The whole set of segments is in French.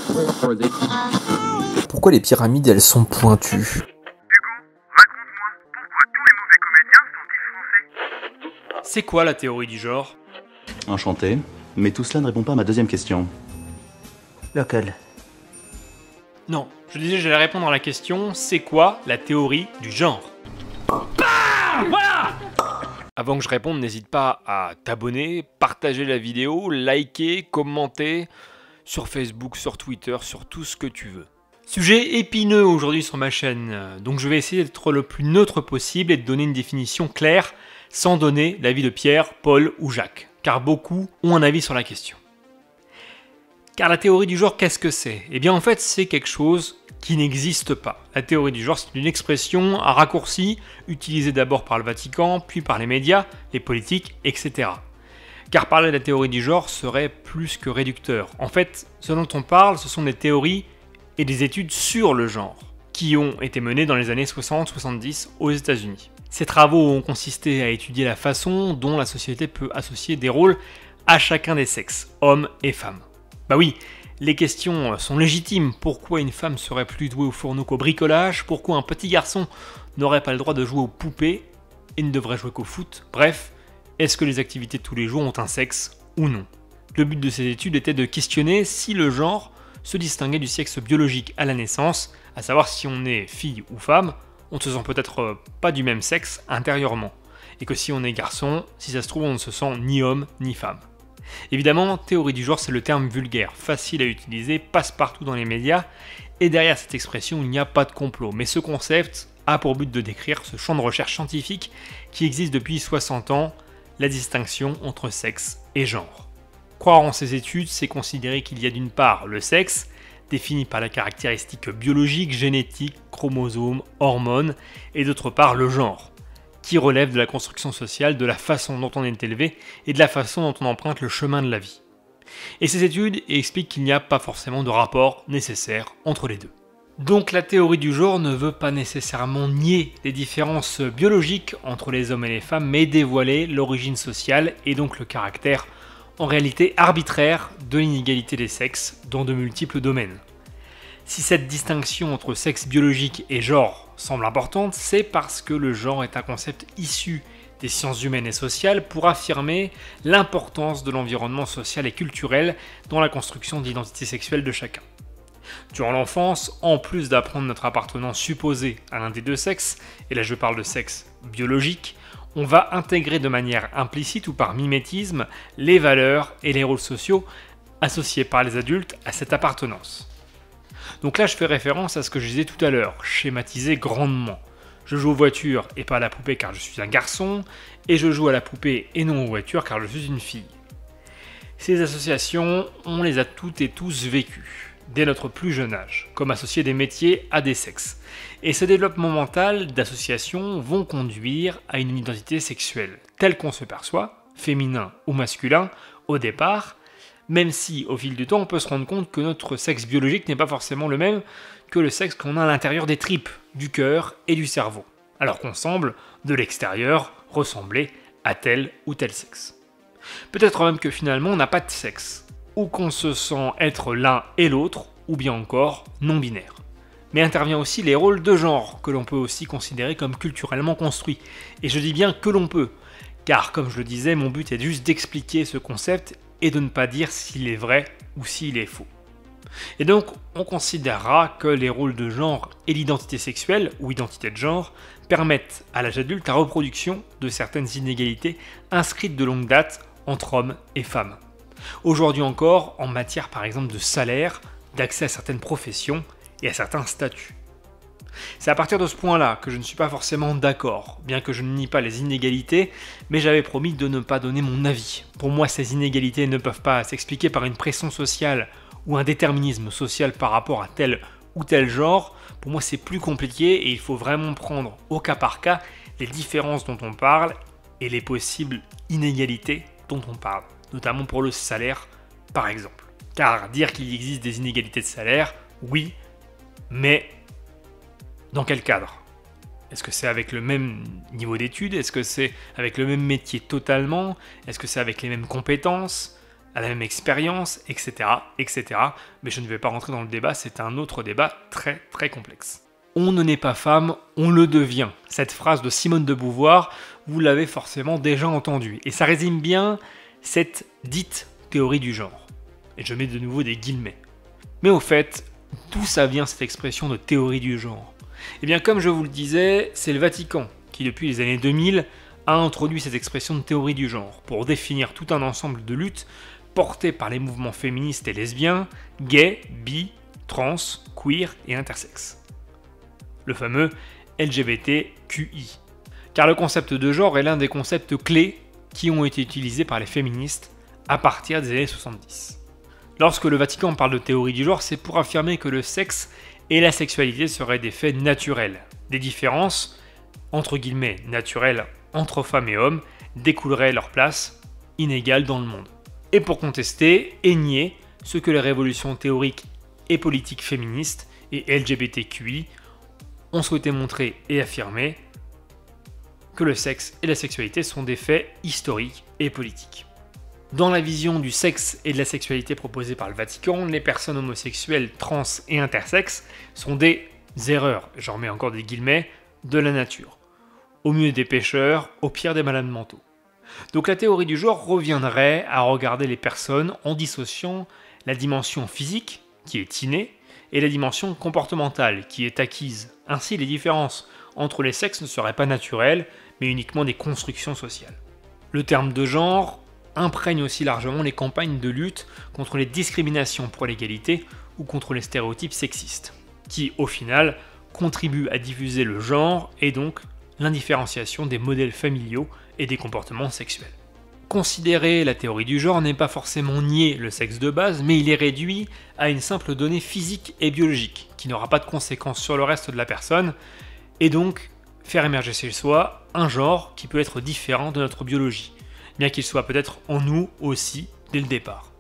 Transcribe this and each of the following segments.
Pourquoi les pyramides, elles sont pointues? C'est quoi la théorie du genre? Enchanté, mais tout cela ne répond pas à ma deuxième question. Laquelle? Non, je disais que j'allais répondre à la question, c'est quoi la théorie du genre? Voilà! Avant que je réponde, n'hésite pas à t'abonner, partager la vidéo, liker, commenter sur Facebook, sur Twitter, sur tout ce que tu veux. Sujet épineux aujourd'hui sur ma chaîne, donc je vais essayer d'être le plus neutre possible et de donner une définition claire sans donner l'avis de Pierre, Paul ou Jacques, car beaucoup ont un avis sur la question. Car la théorie du genre, qu'est-ce que c'est? Eh bien en fait, c'est quelque chose qui n'existe pas. La théorie du genre, c'est une expression à raccourci, utilisée d'abord par le Vatican, puis par les médias, les politiques, etc. Car parler de la théorie du genre serait plus que réducteur. En fait, ce dont on parle, ce sont des théories et des études sur le genre, qui ont été menées dans les années 60-70 aux États-Unis. Ces travaux ont consisté à étudier la façon dont la société peut associer des rôles à chacun des sexes, hommes et femmes. Bah oui, les questions sont légitimes. Pourquoi une femme serait plus douée au fourneau qu'au bricolage? Pourquoi un petit garçon n'aurait pas le droit de jouer aux poupées et ne devrait jouer qu'au foot? Bref, est-ce que les activités de tous les jours ont un sexe ou non? Le but de ces études était de questionner si le genre se distinguait du sexe biologique à la naissance, à savoir si on est fille ou femme, on ne se sent peut-être pas du même sexe intérieurement, et que si on est garçon, si ça se trouve on ne se sent ni homme ni femme. Évidemment, théorie du genre c'est le terme vulgaire, facile à utiliser, passe partout dans les médias, et derrière cette expression il n'y a pas de complot, mais ce concept a pour but de décrire ce champ de recherche scientifique qui existe depuis 60 ans, la distinction entre sexe et genre. Croire en ces études, c'est considérer qu'il y a d'une part le sexe, défini par la caractéristique biologique, génétique, chromosomes, hormones, et d'autre part le genre, qui relève de la construction sociale, de la façon dont on est élevé et de la façon dont on emprunte le chemin de la vie. Et ces études expliquent qu'il n'y a pas forcément de rapport nécessaire entre les deux. Donc la théorie du genre ne veut pas nécessairement nier les différences biologiques entre les hommes et les femmes, mais dévoiler l'origine sociale et donc le caractère en réalité arbitraire de l'inégalité des sexes dans de multiples domaines. Si cette distinction entre sexe biologique et genre semble importante, c'est parce que le genre est un concept issu des sciences humaines et sociales pour affirmer l'importance de l'environnement social et culturel dans la construction de l'identité sexuelle de chacun. Durant l'enfance, en plus d'apprendre notre appartenance supposée à l'un des deux sexes, et là je parle de sexe biologique, on va intégrer de manière implicite ou par mimétisme les valeurs et les rôles sociaux associés par les adultes à cette appartenance. Donc là je fais référence à ce que je disais tout à l'heure, schématiser grandement. Je joue aux voitures et pas à la poupée car je suis un garçon, et je joue à la poupée et non aux voitures car je suis une fille. Ces associations, on les a toutes et tous vécues, dès notre plus jeune âge, comme associer des métiers à des sexes. Et ce développement mental d'association vont conduire à une identité sexuelle, telle qu'on se perçoit, féminin ou masculin, au départ, même si au fil du temps on peut se rendre compte que notre sexe biologique n'est pas forcément le même que le sexe qu'on a à l'intérieur des tripes, du cœur et du cerveau, alors qu'on semble, de l'extérieur, ressembler à tel ou tel sexe. Peut-être même que finalement on n'a pas de sexe, ou qu'on se sent être l'un et l'autre, ou bien encore non-binaire. Mais intervient aussi les rôles de genre, que l'on peut aussi considérer comme culturellement construits. Et je dis bien que l'on peut, car comme je le disais, mon but est juste d'expliquer ce concept et de ne pas dire s'il est vrai ou s'il est faux. Et donc, on considérera que les rôles de genre et l'identité sexuelle, ou identité de genre, permettent à l'âge adulte la reproduction de certaines inégalités inscrites de longue date entre hommes et femmes. Aujourd'hui encore, en matière par exemple de salaire, d'accès à certaines professions et à certains statuts. C'est à partir de ce point-là que je ne suis pas forcément d'accord, bien que je ne nie pas les inégalités, mais j'avais promis de ne pas donner mon avis. Pour moi, ces inégalités ne peuvent pas s'expliquer par une pression sociale ou un déterminisme social par rapport à tel ou tel genre. Pour moi, c'est plus compliqué et il faut vraiment prendre au cas par cas les différences dont on parle et les possibles inégalités dont on parle, notamment pour le salaire, par exemple. Car dire qu'il existe des inégalités de salaire, oui, mais dans quel cadre? Est-ce que c'est avec le même niveau d'études? Est-ce que c'est avec le même métier totalement? Est-ce que c'est avec les mêmes compétences? à la même expérience, etc., etc. Mais je ne vais pas rentrer dans le débat, c'est un autre débat très très complexe. On ne naît pas femme, on le devient. Cette phrase de Simone de Beauvoir, vous l'avez forcément déjà entendue. Et ça résume bien cette dite théorie du genre. Et je mets de nouveau des guillemets. Mais au fait, d'où ça vient cette expression de théorie du genre? Eh bien, comme je vous le disais, c'est le Vatican qui, depuis les années 2000, a introduit cette expression de théorie du genre pour définir tout un ensemble de luttes portées par les mouvements féministes et lesbiens, gays, bi, trans, queer et intersexes. Le fameux LGBTQI. Car le concept de genre est l'un des concepts clés qui ont été utilisés par les féministes à partir des années 70. Lorsque le Vatican parle de théorie du genre, c'est pour affirmer que le sexe et la sexualité seraient des faits naturels. Des différences, entre guillemets, naturelles entre femmes et hommes, découleraient leur place inégale dans le monde. Et pour contester et nier ce que les révolutions théoriques et politiques féministes et LGBTQI ont souhaité montrer et affirmer que le sexe et la sexualité sont des faits historiques et politiques. Dans la vision du sexe et de la sexualité proposée par le Vatican, les personnes homosexuelles, trans et intersexes sont des erreurs, j'en remets encore des guillemets, de la nature. Au mieux des pécheurs, au pire des malades mentaux. Donc la théorie du genre reviendrait à regarder les personnes en dissociant la dimension physique, qui est innée, et la dimension comportementale, qui est acquise. Ainsi, les différences entre les sexes ne seraient pas naturelles, mais uniquement des constructions sociales. Le terme de genre imprègne aussi largement les campagnes de lutte contre les discriminations pour l'égalité ou contre les stéréotypes sexistes, qui, au final, contribuent à diffuser le genre et donc l'indifférenciation des modèles familiaux et des comportements sexuels. Considérer la théorie du genre n'est pas forcément nier le sexe de base, mais il est réduit à une simple donnée physique et biologique, qui n'aura pas de conséquences sur le reste de la personne, et donc faire émerger chez soi un genre qui peut être différent de notre biologie, bien qu'il soit peut-être en nous aussi dès le départ.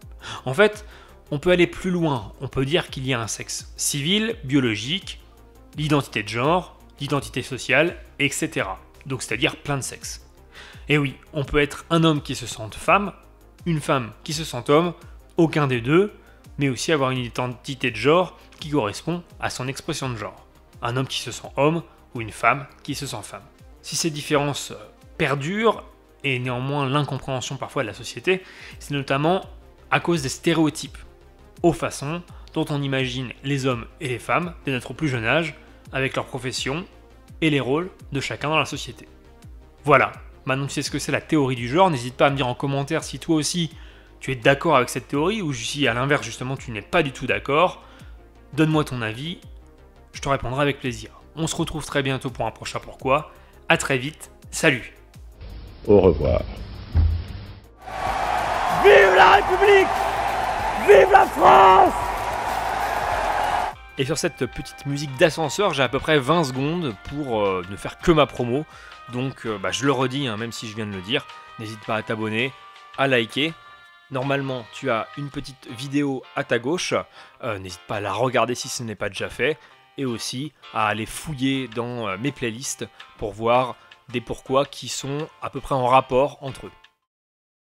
En fait, on peut aller plus loin, on peut dire qu'il y a un sexe civil, biologique, l'identité de genre, l'identité sociale, etc. Donc c'est-à-dire plein de sexes. Et oui, on peut être un homme qui se sente femme, une femme qui se sent homme, aucun des deux, mais aussi avoir une identité de genre qui correspond à son expression de genre. Un homme qui se sent homme ou une femme qui se sent femme. Si ces différences perdurent, et néanmoins l'incompréhension parfois de la société, c'est notamment à cause des stéréotypes, aux façons dont on imagine les hommes et les femmes dès notre plus jeune âge, avec leurs professions et les rôles de chacun dans la société. Voilà. Maintenant tu sais ce que c'est la théorie du genre, n'hésite pas à me dire en commentaire si toi aussi tu es d'accord avec cette théorie ou si à l'inverse justement tu n'es pas du tout d'accord. Donne-moi ton avis, je te répondrai avec plaisir. On se retrouve très bientôt pour un prochain Pourquoi. À très vite, salut. Au revoir. Vive la République! Vive la France! Et sur cette petite musique d'ascenseur, j'ai à peu près 20 secondes pour ne faire que ma promo. Donc je le redis, même si je viens de le dire, n'hésite pas à t'abonner, à liker. Normalement, tu as une petite vidéo à ta gauche, n'hésite pas à la regarder si ce n'est pas déjà fait. Et aussi à aller fouiller dans mes playlists pour voir des pourquoi qui sont à peu près en rapport entre eux.